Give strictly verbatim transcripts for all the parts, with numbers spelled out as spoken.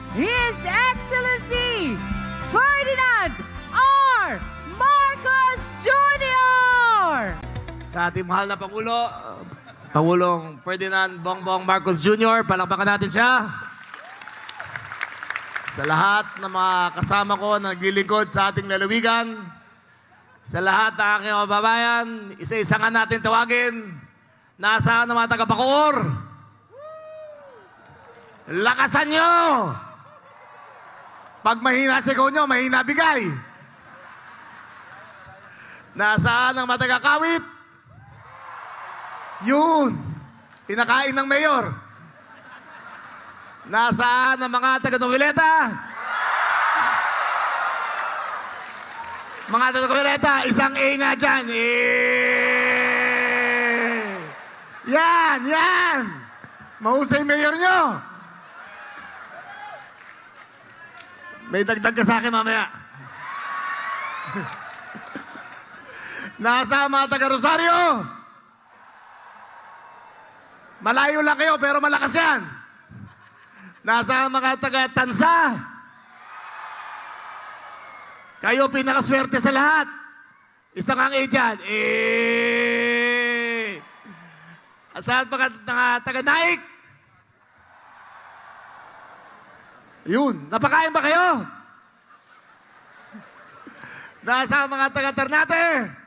His Excellency Ferdinand R. Marcos Junior Sa ating mahal na Pangulo, Pangulong Ferdinand Bongbong Marcos Junior, palakpakan natin siya. Sa lahat ng mga kasama ko na naglilingkod sa ating lalawigan, sa lahat ng aking kababayan, isa-isa nga natin tawagin. Nasaan ang mga taga-Bacoor? Lakasan nyo! Pag mahina sigaw nyo, mahina bigay. Nasaan ang mga taga-Kawit? Yun! Pinakain ng mayor. Nasaan ang mga taga-Noveleta? Mga taga-Noveleta, isang A nga dyan. Eh! Yan! Yan! Mahusay mayor nyo! May dagdag ka sa akin mamaya. Nasa mga taga-Rosario. Malayo lang kayo pero malakas yan. Nasa mga taga-Tansa. Kayo pinakaswerte sa lahat. Isang ang A dyan. Eh! At sa mga taga-Naik. Yun. Napakain ba kayo? Nasa mga taga-Ternate.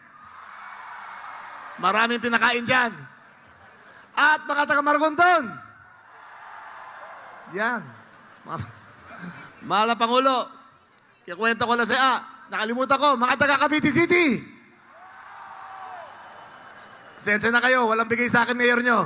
Maraming pinakain dyan. At mga taga-Maragondon. Yan. Mahal na Pangulo, kikwento ko lang sa A. Nakalimutan ko, mga taga Cavite City. Sensya na kayo, walang bigay sa akin mayor nyo.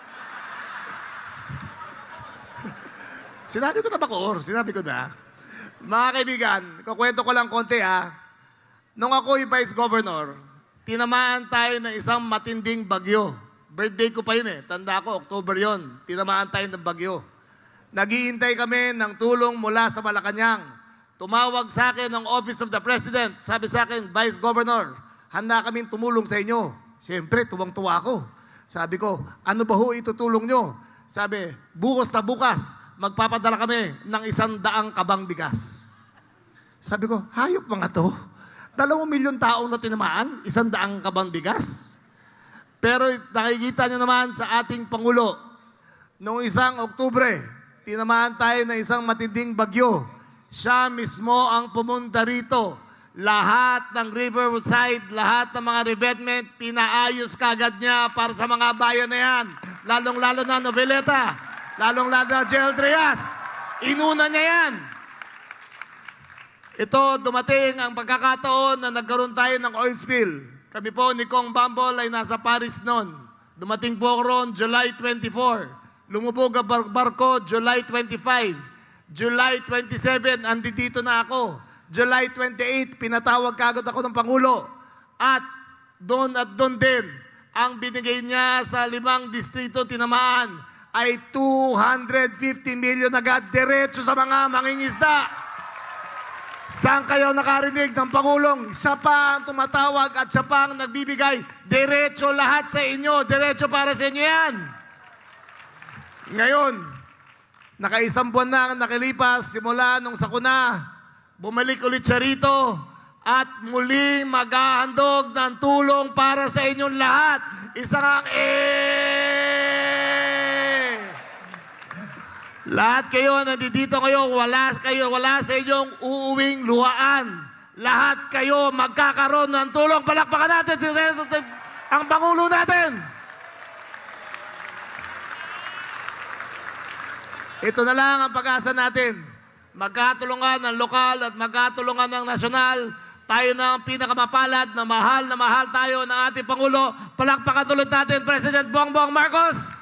Sinabi ko na Bacoor, sinabi ko na. Mga kaibigan, kikwento ko lang konti ha. Nung ako'y Vice Governor, tinamaan tayo ng isang matinding bagyo. Birthday ko pa yun eh. Tanda ko, October yon. Tinamaan tayo ng bagyo. Naghihintay kami ng tulong mula sa Malacanang. Tumawag sa akin ng Office of the President. Sabi sa akin, Vice Governor, handa kaming tumulong sa inyo. Siyempre, tuwang-tuwa ako. Sabi ko, ano ba ho itutulong nyo? Sabi, bukas na bukas, magpapadala kami ng isang daang kabang bigas. Sabi ko, hayop mga to. Dalawang milyon taong na tinamaan, isang daang kabang bigas. Pero nakikita nyo naman sa ating Pangulo, noong isang Oktubre, tinamaan tayo ng isang matinding bagyo. Siya mismo ang pumunta rito. Lahat ng riverside, lahat ng mga revetment, pinaayos kagad niya para sa mga bayan na yan. Lalong-lalo na Noveleta, lalong-lalo na General Trias. Inuna niya yan. Ito, dumating ang pagkakataon na nagkaroon tayo ng oil spill. Kami po ni Kong Bambol ay nasa Paris noon. Dumating po ako roon July twenty-four. Lumubog ang barko July twenty-five. July twenty-seven, andito na ako. July twenty-eight, pinatawag kagad ako ng Pangulo. At doon at doon din, ang binigay niya sa limang distrito tinamaan ay two hundred fifty million agad diretso sa mga mangingisda. Saan kayo nakarinig ng Pangulong? Siya pa ang tumatawag at siya pa ang nagbibigay. Diretso lahat sa inyo. Diretso para sa inyo yan. Ngayon, nakaisang buwan na ang nakilipas simula nung sakuna, bumalik ulit siya rito at muling maghahandog ng tulong para sa inyong lahat. Isang ang eh! Lahat kayo nandito ngayon, wala kayo, wala sa inyong uuwing luhaan. Lahat kayo magkakaroon ng tulong. Palakpakan natin ang Pangulo natin. Ito na lang ang pag-asa natin. Magkatulungan ng lokal at magkatulungan ng nasyonal. Tayo na ang pinakamapalad na mahal na mahal tayo ng ating Pangulo. Palakpakan ulit natin, President Bongbong Marcos.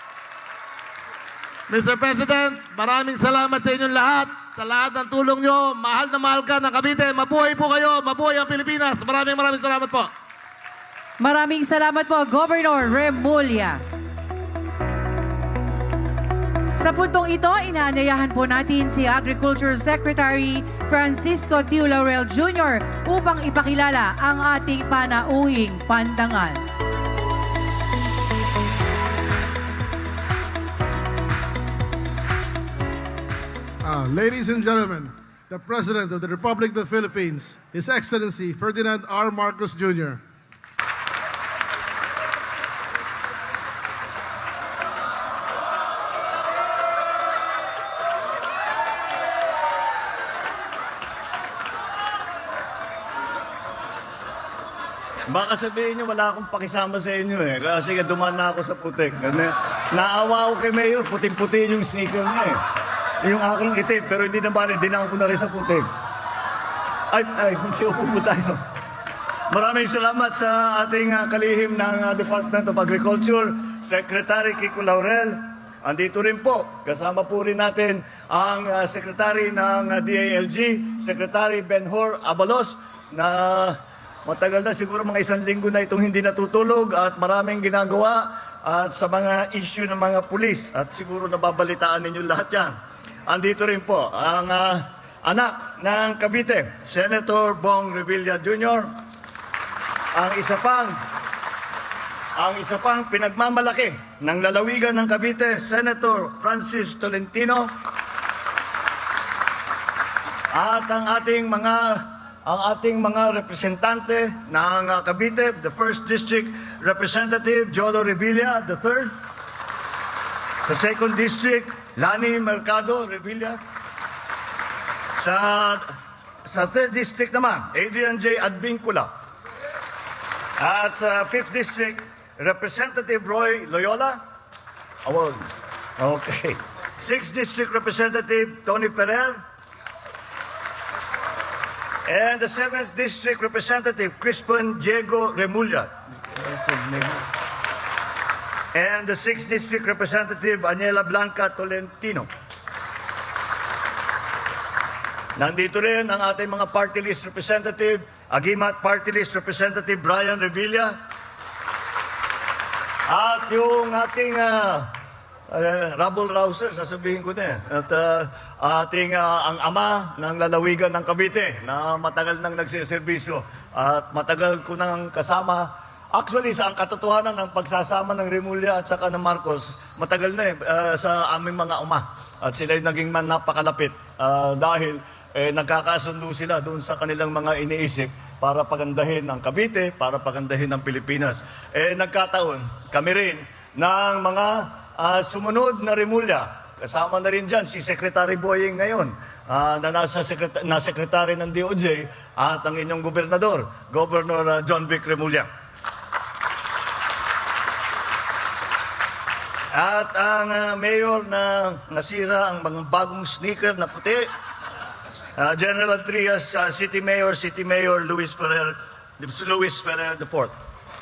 Mister President, maraming salamat sa inyong lahat. Sa lahat ng tulong nyo, mahal na mahal ka ng Cavite. Mabuhay po kayo, mabuhay ang Pilipinas. Maraming maraming salamat po. Maraming salamat po, Governor Remulla. Sa puntong ito, inaanyayahan po natin si Agriculture Secretary Francisco Tiu Laurel Junior upang ipakilala ang ating panauhing pandangal. Uh, ladies and gentlemen, the President of the Republic of the Philippines, His Excellency Ferdinand R. Marcos Junior Baka sabihin niyo, wala akong pakisama sa inyo eh. Kasi dumaan na ako sa putik. Naawa ako kay Mayor, puting-puti yung sneaker niya eh. Yung aking itim, pero hindi naman, hindi na ako na rin sa putik. Ay, ay, magsiupo po tayo. Maraming salamat sa ating uh, kalihim ng uh, Department of Agriculture, Secretary Kiko Laurel. Andito rin po, kasama po rin natin ang uh, Secretary ng uh, D A L G, Secretary Benhur Abalos, na matagal na siguro mga isang linggo na itong hindi natutulog at maraming ginagawa at sa mga issue ng mga pulis at siguro nababalitaan ninyo lahat yan. Andito rin po ang uh, anak ng Cavite, Senator Bong Revilla Junior Ang isa pang ang isa pang pinagmamalaki ng lalawigan ng Cavite, Senator Francis Tolentino. At ang ating mga ang ating mga representante ng uh, Cavite, the first District Representative Jolo Revilla the third. Sa second District, Lani Mercado Revilla. Sa sa third District naman, Adrian J. Advincula. At sa fifth District, Representative Roy Loyola. Award. Okay. sixth District Representative Tony Ferrer. And the seventh District Representative, Crispin Diego Remulla. And the sixth District Representative, Aniela Blanca Tolentino. Nandito rin ang ating mga party list representative, Agimat Party List Representative Brian Revilla. At yung ating uh, Uh, Rabble Rouser, sasabihin ko na. At uh, ating uh, ang ama ng lalawigan ng Cavite na matagal nang nagsiservisyo at matagal ko nang kasama. Actually, sa ang katotohanan ng pagsasama ng Remulla at saka ng Marcos, matagal na eh, uh, sa aming mga uma. At sila'y naging man napakalapit uh, dahil eh, nagkakasundo sila doon sa kanilang mga iniisip para pagandahin ang Cavite, para pagandahin ang Pilipinas. Eh, nagkataon, kami rin ng mga Uh, sumunod na Remulla, kasama na rin dyan si Secretary Boying ngayon, uh, na nasa sekret na Secretary ng D O J at ang inyong gobernador, Governor uh, John Vic Remulla. At ang uh, mayor na nasira ang mga bagong sneaker na puti, uh, General Trias, uh, City Mayor, City Mayor Luis Ferrer, Luis Ferrer the fourth.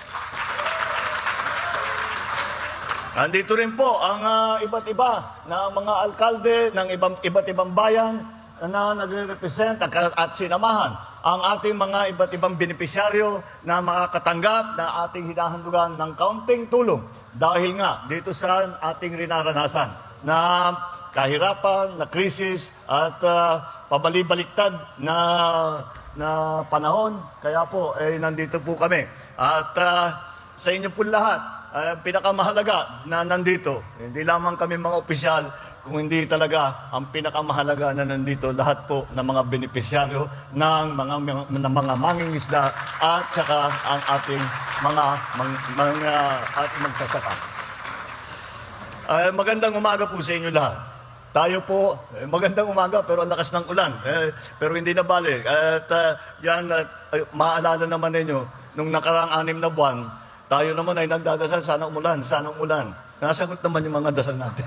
Andito rin po ang uh, iba't iba na mga alkalde ng ibang, iba't ibang bayan na nagre-represent at, at sinamahan ang ating mga iba't ibang benepisyaryo na makakatanggap na ating hinahandugan ng kaunting tulong dahil nga dito sa ating rinaranasan na kahirapan, na krisis at uh, pabali-baliktad na, na panahon. Kaya po, eh, nandito po kami. At uh, sa inyo po lahat, Uh, pinakamahalaga na nandito, hindi lamang kami mga opisyal, kung hindi talaga ang pinakamahalaga na nandito lahat po ng mga benepisyaryo ng mga, mga, ng mga mangingisda at saka ang ating mga, mga, mga ating magsasaka. Uh, magandang umaga po sa inyo lahat. Tayo po, eh, magandang umaga pero ang lakas ng ulan. Eh, pero hindi na balik. At uh, yan, uh, maalala naman ninyo, nung nakaraang anim na buwan, tayo naman ay nagdadasal, sana umulan, sana umulan. Nasagot naman yung mga dasal natin.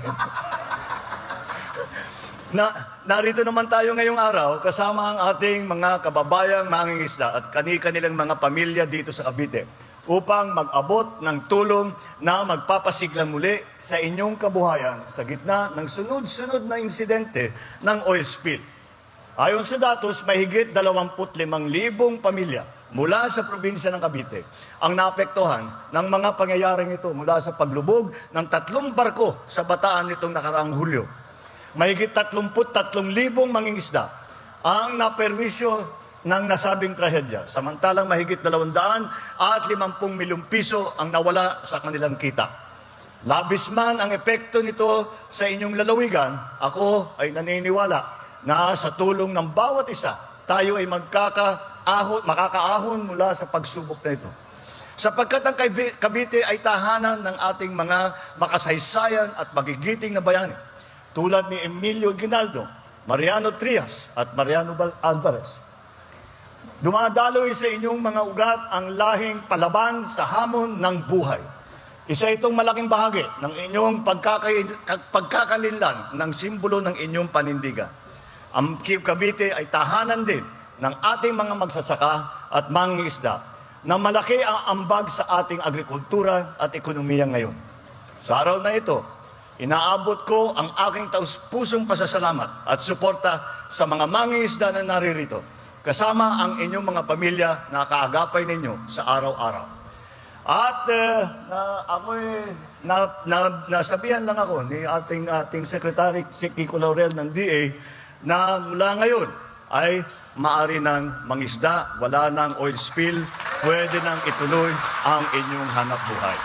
na, narito naman tayo ngayong araw kasama ang ating mga kababayang mangingisda at kani-kanilang mga pamilya dito sa Cavite upang mag-abot ng tulong na magpapasiglang muli sa inyong kabuhayan sa gitna ng sunod-sunod na insidente ng oil spill. Ayon sa datos, mahigit dalawampu't limang libong pamilya mula sa probinsya ng Cavite ang naapektuhan ng mga pangyayaring ito mula sa paglubog ng tatlong barko sa Bataan nitong nakaraang Hulyo. Mahigit tatlumput tatlong libong mangingisda ang naperwisyo ng nasabing trahedya, samantalang mahigit dalawandaan at limampung milyong piso ang nawala sa kanilang kita. Labis man ang epekto nito sa inyong lalawigan, ako ay naniniwala na sa tulong ng bawat isa, tayo ay magkakaahon, makakaahon mula sa pagsubok na ito. Sapagkat ang Cavite ay tahanan ng ating mga makasaysayan at magigiting na bayani, tulad ni Emilio Ginaldo, Mariano Trias at Mariano Alvarez. Dumadaloy sa inyong mga ugat ang lahing palaban sa hamon ng buhay. Isa itong malaking bahagi ng inyong pagkakalinlan ng simbolo ng inyong panindigan. Ang Cavite ay tahanan din ng ating mga magsasaka at mangingisda na malaki ang ambag sa ating agrikultura at ekonomiya ngayon. Sa araw na ito, inaabot ko ang aking taus-pusong pasasalamat at suporta sa mga mangingisda na naririto, kasama ang inyong mga pamilya na kaagapay ninyo sa araw-araw. At uh, na, ako'y na, na, nasabihan lang ako ni ating, ating Secretary si Kiko Laurel ng D A na mula ngayon ay maari ng mangisda, wala ng oil spill, pwede nang ituloy ang inyong hanap buhay.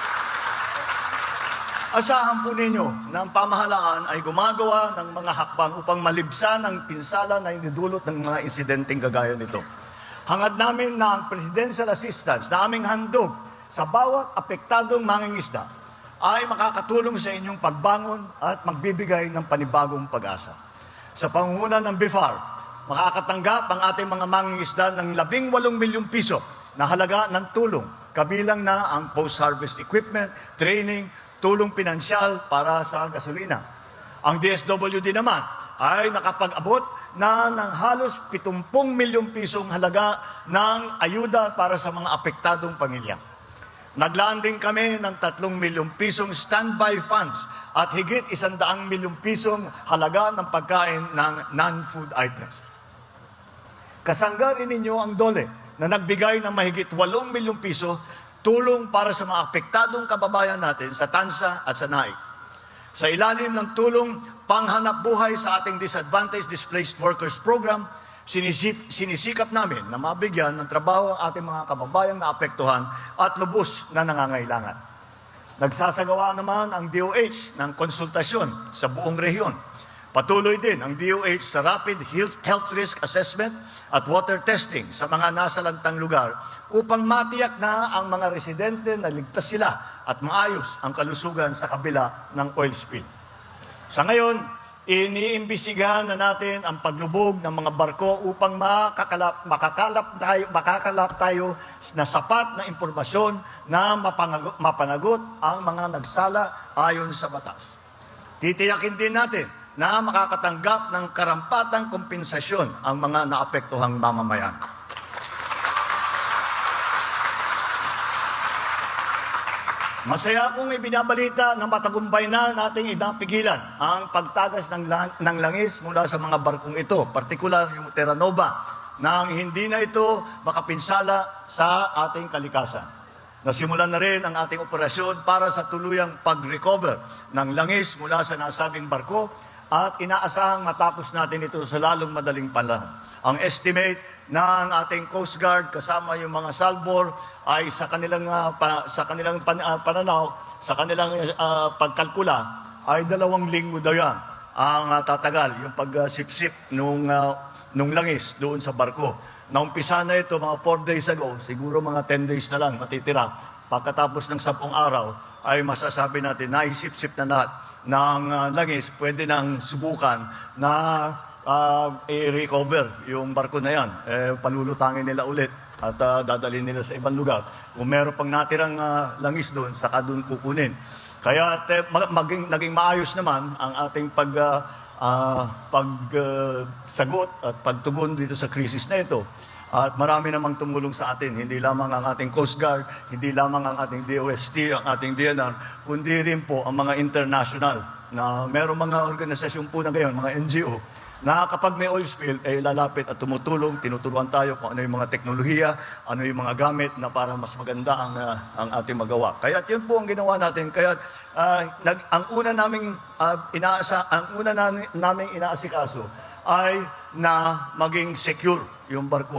Asahan po ninyo na ang pamahalaan ay gumagawa ng mga hakbang upang malibsan ang pinsala na inidulot ng mga insidenteng gagaya nito. Hangad namin na ang presidential assistance na aming handog sa bawat apektadong mangingisda ay makakatulong sa inyong pagbangon at magbibigay ng panibagong pag-asa. Sa pangunguna ng B I F A R, makakatanggap ang ating mga mangingisda ng labing walong milyong piso na halaga ng tulong, kabilang na ang post-harvest equipment, training, tulong pinansyal para sa gasolina. Ang D S W D naman ay nakapag-abot na ng halos pitungpong milyong pisong halaga ng ayuda para sa mga apektadong pamilya. Naglaan din kami ng tatlong milyong pisong standby funds at higit isandaang milyong pisong halaga ng pagkain ng non-food items. Kasangga rin ninyo ang DOLE na nagbigay ng mahigit walong milyong piso tulong para sa mga apektadong kababayan natin sa Tansa at sa Naik. Sa ilalim ng tulong panghanap buhay sa ating Disadvantaged Displaced Workers Program, sinisip, sinisikap namin na mabigyan ng trabaho ang ating mga kababayang naapektuhan at lubos na nangangailangan. Nagsasagawa naman ang D O H ng konsultasyon sa buong rehiyon. Patuloy din ang D O H sa rapid health, health risk assessment at water testing sa mga nasalantang lugar upang matiyak na ang mga residente na ligtas sila at maayos ang kalusugan sa kabila ng oil spill. Sa ngayon, iniimbisigahan na natin ang paglubog ng mga barko upang makakalap, makakalap tayo, makakalap tayo na sapat na impormasyon na mapanagot, mapanagot ang mga nagsala ayon sa batas. Titiyakin din natin na makakatanggap ng karampatang kompensasyon ang mga naapektuhang mamamayan. Masaya akong ibinabalita na matagumpay na nating inapigilan ang pagtagas ng, lang ng langis mula sa mga barkong ito, partikular yung Terra Nova, nang hindi na ito makapinsala sa ating kalikasan. Nasimulan na rin ang ating operasyon para sa tuluyang pag-recover ng langis mula sa nasabing barko at inaasahang matapos natin ito sa lalong madaling panahon. Ang estimate ng ating Coast Guard kasama yung mga salvor ay sa kanilang uh, pa, sa kanilang pan, uh, pananaw, sa kanilang uh, pagkalkula ay dalawang linggo daw yan ang uh, tatagal yung pagsipsip uh, nung uh, nung langis doon sa barko. Naumpisa na ito mga four days ago, siguro mga ten days na lang matitira. Pagkatapos ng sampung araw ay masasabi natin na isip-sip na lahat ng uh, langis, pwede nang subukan na uh, i-recover yung barko na yan. Eh, palulutangin nila ulit at uh, dadalhin nila sa ibang lugar. Kung meron pang natirang uh, langis doon, saka doon kukunin. Kaya te, maging, naging maayos naman ang ating pag, uh, uh, pagsagot uh, at pagtugon dito sa krisis na ito. At marami namang tumulong sa atin, hindi lamang ang ating Coast Guard, hindi lamang ang ating D O S T, ang ating D N R, kundi rin po ang mga international na merong mga organisasyon po na ngayon, mga N G O, na kapag may oil spill, eh lalapit at tumutulong, tinuturuan tayo kung ano yung mga teknolohiya, ano yung mga gamit na para mas maganda ang, uh, ang ating magawa. Kaya yun po ang ginawa natin. Kaya uh, nag, ang una naming uh, inaasa, ang una namin, naming inaasikaso ay na maging secure yung barko.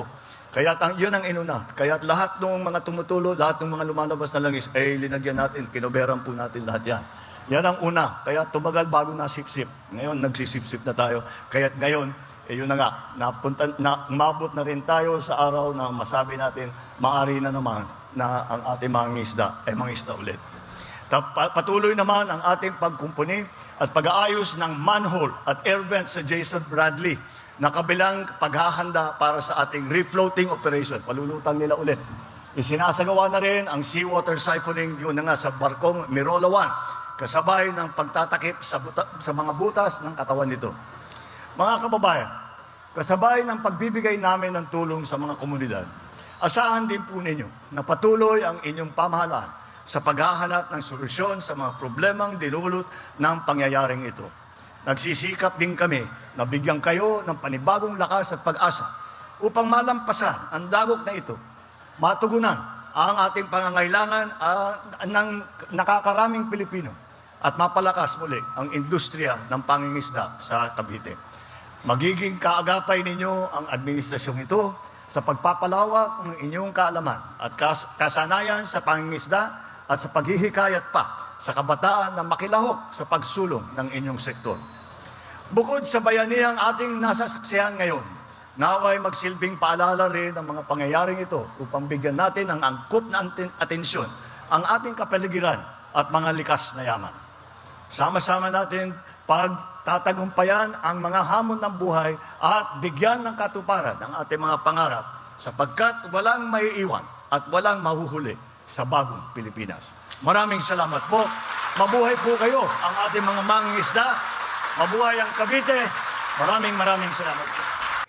Kaya ang, yun ang inuna. Kaya lahat ng mga tumutulo, lahat ng mga lumalabas na langis, ay linagyan natin, kinoberan po natin lahat yan. Yan ang una. Kaya tumagal bago nasipsip. Ngayon, nagsisipsip na tayo. Kaya ngayon, eh, yun na nga, napunta, na, umabot na rin tayo sa araw na masabi natin, maari na naman na ang ating mga ngisda ay mga isda ulit. Patuloy naman ang ating pagkumpuni at pag-aayos ng manhole at air vents sa Jason Bradley na kabilang paghahanda para sa ating refloating operation. Palulutan nila ulit. Isinasagawa na rin ang seawater siphoning yun na nga sa barkong Mirola one kasabay ng pagtatakip sa, buta, sa mga butas ng katawan nito. Mga kababayan, kasabay ng pagbibigay namin ng tulong sa mga komunidad, asahan din po ninyo na patuloy ang inyong pamahalaan sa paghahanap ng solusyon sa mga problemang dinulot ng pangyayaring ito. Nagsisikap din kami na bigyan kayo ng panibagong lakas at pag-asa upang malampasan ang dagok na ito, matugunan ang ating pangangailangan uh, ng nakakaraming Pilipino at mapalakas muli ang industriya ng pangingisda sa Cavite. Magiging kaagapay ninyo ang administrasyong ito sa pagpapalawak ng inyong kaalaman at kas kasanayan sa pangingisda at sa paghihikayat pa sa kabataan na makilahok sa pagsulong ng inyong sektor. Bukod sa bayanihang ating nasasaksihan ngayon, naway magsilbing paalala rin ang mga pangyayaring ito upang bigyan natin ng angkop na atensyon ang ating kapaligiran at mga likas na yaman. Sama-sama natin pagtatagumpayan ang mga hamon ng buhay at bigyan ng katuparan ang ating mga pangarap sapagkat walang maiiwan at walang mahuhuli sa bagong Pilipinas. Maraming salamat po. Mabuhay po kayo ang ating mga mangingisda. Mabuhay ang Cavite. Maraming maraming salamat po.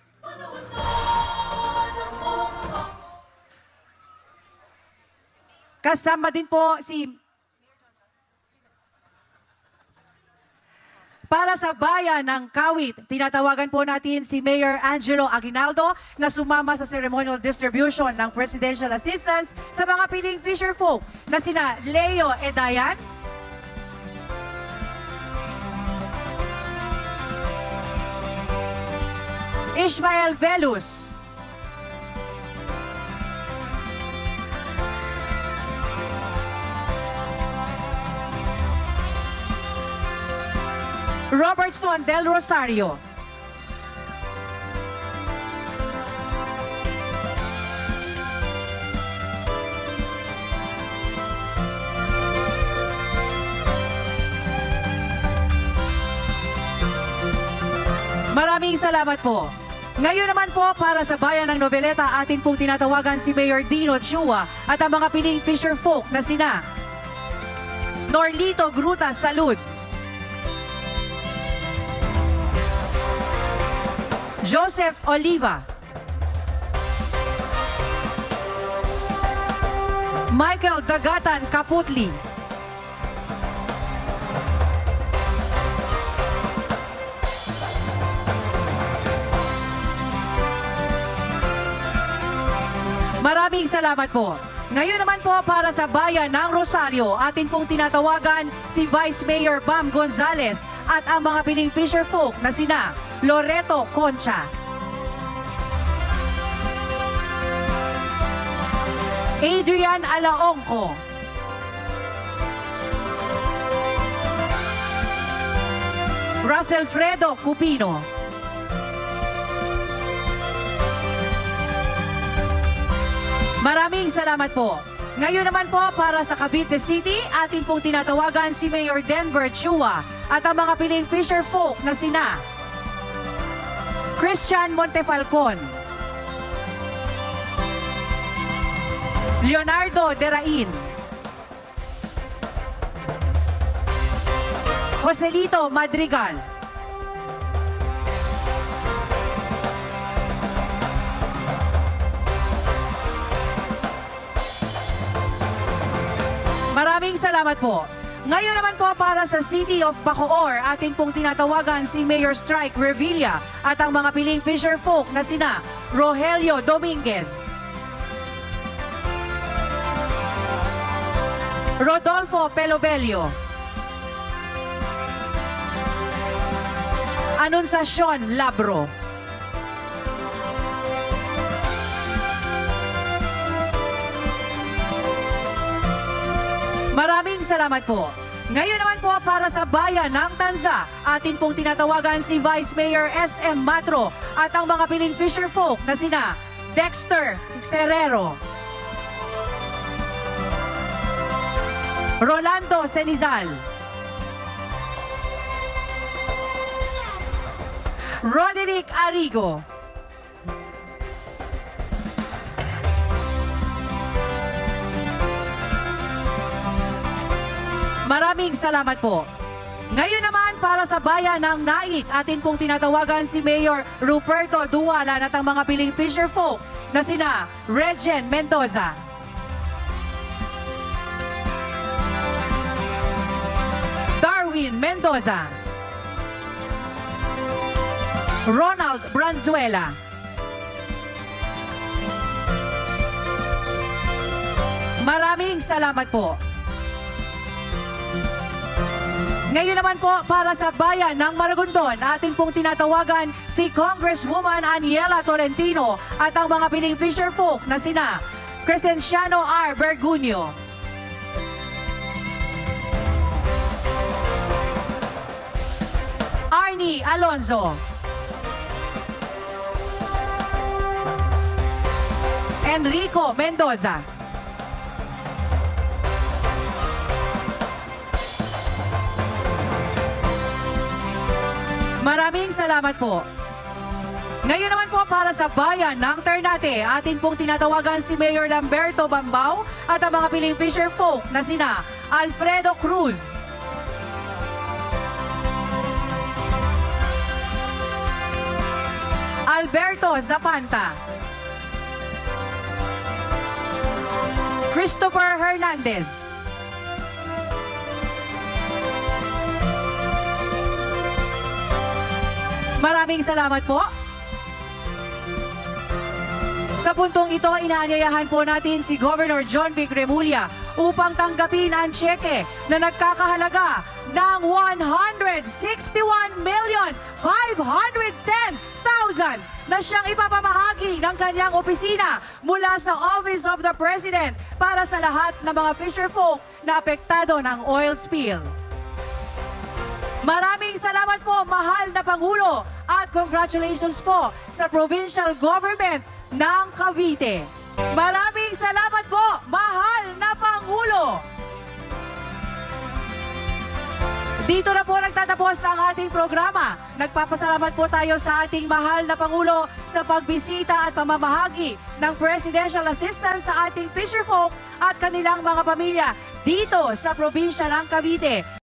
Kasama din po si para sa bayan ng Kawit, tinatawagan po natin si Mayor Angelo Aguinaldo na sumama sa ceremonial distribution ng presidential assistance sa mga piling fisher folk na sina Leo Edayan, Ishmael Velus, Robertson del Rosario, maraming salamat po. Ngayon naman po para sa bayan ng Noveleta, atin pong tinatawagan si Mayor Dino Chua at ang mga piling fisher folk na sina Norlito Gruta Salud, Joseph Oliva, Michael Dagatan Kaputli, maraming salamat po. Ngayon naman po para sa bayan ng Rosario, atin pong tinatawagan si Vice Mayor Bam Gonzales at ang mga piling fisher folk na sina Loreto Concha, Adrian Alaongco, Russell Fredo Cupino, maraming salamat po. Ngayon naman po para sa Cavite City, atin pong tinatawagan si Mayor Denver Chua at ang mga piling fisher folk na sina Christian Montefalcon, Leonardo Derain, Joselito Madrigal, maraming salamat po. Ngayon naman po para sa City of Bacoor, atin pong tinatawagan si Mayor Strike Revilla at ang mga piling fisher folk na sina Rogelio Dominguez, Rodolfo Pelobelio, Anunciacion Labro, Maraming salamat po. Ngayon naman po para sa bayan ng Tanza, atin pong tinatawagan si Vice Mayor S M Matro at ang mga piling fisher folk na sina Dexter Serrero, Rolando Senizal, Roderick Arrigo, maraming salamat po. Ngayon naman para sa bayan ng Naik, atin pong tinatawagan si Mayor Ruperto Duwalan at ang mga piling fisher folk na sina Regen Mendoza, Darwin Mendoza, Ronald Branzuela, maraming salamat po. Ngayon naman po para sa bayan ng Maragondon, atin pong tinatawagan si Congresswoman Aniela Tolentino at ang mga piling fisher folk na sina Crescenciano R. Bergunio, Arnie Alonzo, Enrico Mendoza, maraming salamat po. Ngayon naman po para sa bayan ng Ternate, atin pong tinatawagan si Mayor Lamberto Bambao at ang mga piling fisher folk na sina Alfredo Cruz, Alberto Zapanta, Christopher Hernandez, maraming salamat po. Sa puntong ito, inaanyayahan po natin si Governor John Vic Remulla upang tanggapin ang tseke na nagkakahalaga ng one hundred sixty-one million five hundred ten thousand na siyang ipapamahagi ng kanyang opisina mula sa Office of the President para sa lahat ng mga fisher folk na apektado ng oil spill. Maraming salamat po, mahal na Pangulo, at congratulations po sa provincial government ng Cavite. Maraming salamat po, mahal na Pangulo. Dito na po nagtatapos ang ating programa. Nagpapasalamat po tayo sa ating mahal na Pangulo sa pagbisita at pamamahagi ng presidential assistance sa ating fisher folk at kanilang mga pamilya dito sa probinsya ng Cavite.